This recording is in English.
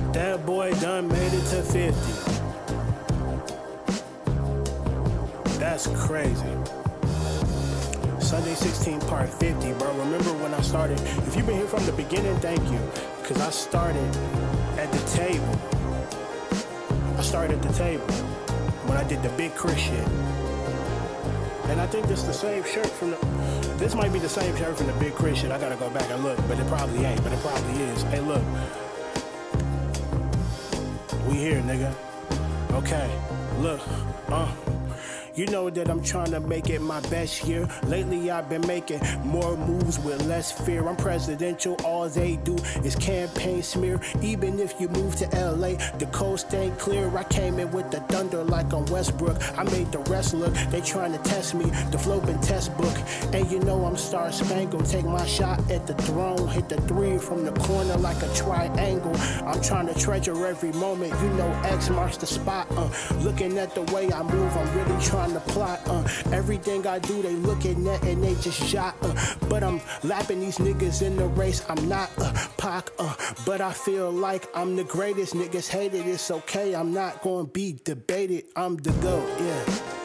That boy done made it to 50. That's crazy. Sunday 16 part 50, bro. Remember when I started? If you've been here from the beginning, thank you. Because I started at the table. I started at the table when I did the Big Chris shit. And I think this the same shirt from the... This might be the same shirt from the Big Chris shit. I gotta go back and look, but it probably ain't, but it probably is. Hey, look. We here, nigga. Okay, look, you know that I'm trying to make it my best year. Lately I've been making more moves with less fear. I'm presidential, all they do is campaign smear. Even if you move to LA, the coast ain't clear. I came in with the thunder like on Westbrook. I made the rest look, they trying to test me, the flow been test book. And you know I'm Star Spangled, take my shot at the throne. Hit the three from the corner like a triangle. I'm trying to treasure every moment, you know X marks the spot. Looking at the way I move, I'm really trying to plot. Everything I do, they looking at and they just shot. But I'm lapping these niggas in the race. I'm not Pac, but I feel like I'm the greatest. Niggas hate it, it's okay. I'm not gonna be debated. I'm the GOAT, yeah.